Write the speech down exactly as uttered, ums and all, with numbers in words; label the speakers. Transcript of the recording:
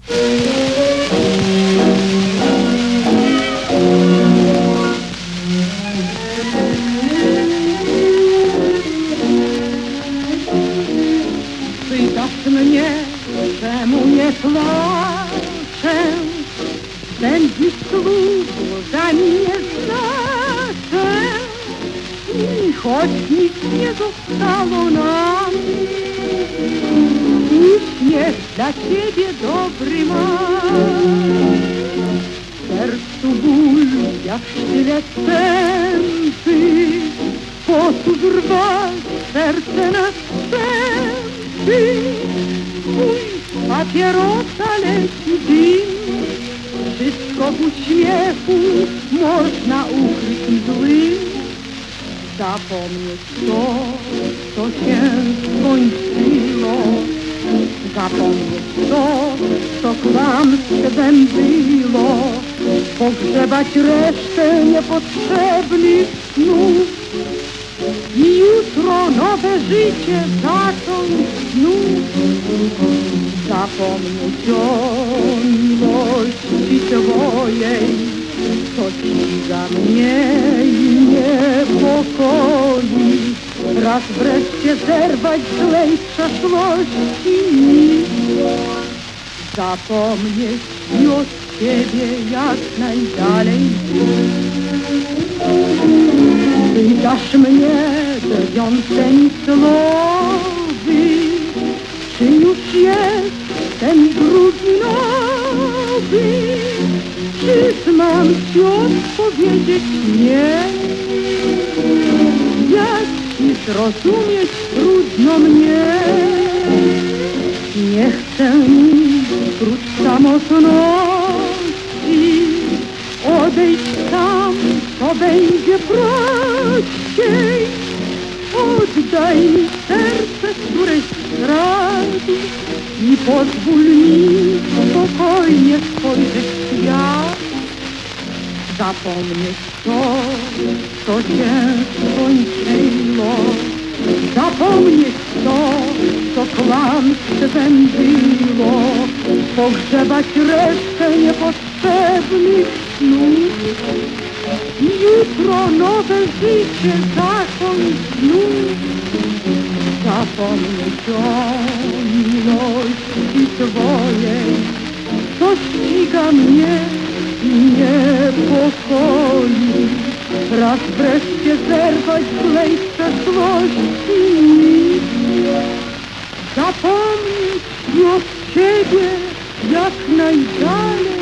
Speaker 1: Pytasz mnie, czemu nie płaczę? Spędzić słowami nie znaczę. I choć nic nie zostało nam, uśmiech dla ciebie dobry mam. W sercu ból jak sztylet tępy, sposób rwać serce na strzępy. Twój papierosa leci dym, wszystko w uśmiechu można ukryć złym. Zapomnieć to, co się skończyło, zapomnieć to, co kłamstwem było, pogrzebać resztę niepotrzebnych snów i jutro nowe życie zacząć znów. Zapomnieć o miłości twojej, co ściga mnie i niepokoi. Raz wreszcie zerwać złej przeszłości, zapomnieć i od ciebie jak najdalej. Pytasz mnie drwiącemi słowy, czy już jest ten drugi nowy? Czyż mam ci odpowiedzieć nie? Jak ci zrozumieć trudno mnie? Nie chcę nic prócz samotności, odejść tam, to będzie prościej. Oddaj mi serce, które zdradzi, i pozwól mi spokojnie spojrzeć w świat. Zapomnieć to, co się skończyło, zapomnieć to, co kłamstwem było, pogrzebać resztę niepotrzebnych snów i jutro nowe życie zacząć znów. Zapomnieć o miłości twojej, co ściga mnie i niepokoi. Raz wreszcie zerwać złej przeszłości, zapomnieć i od ciebie jak najdalej.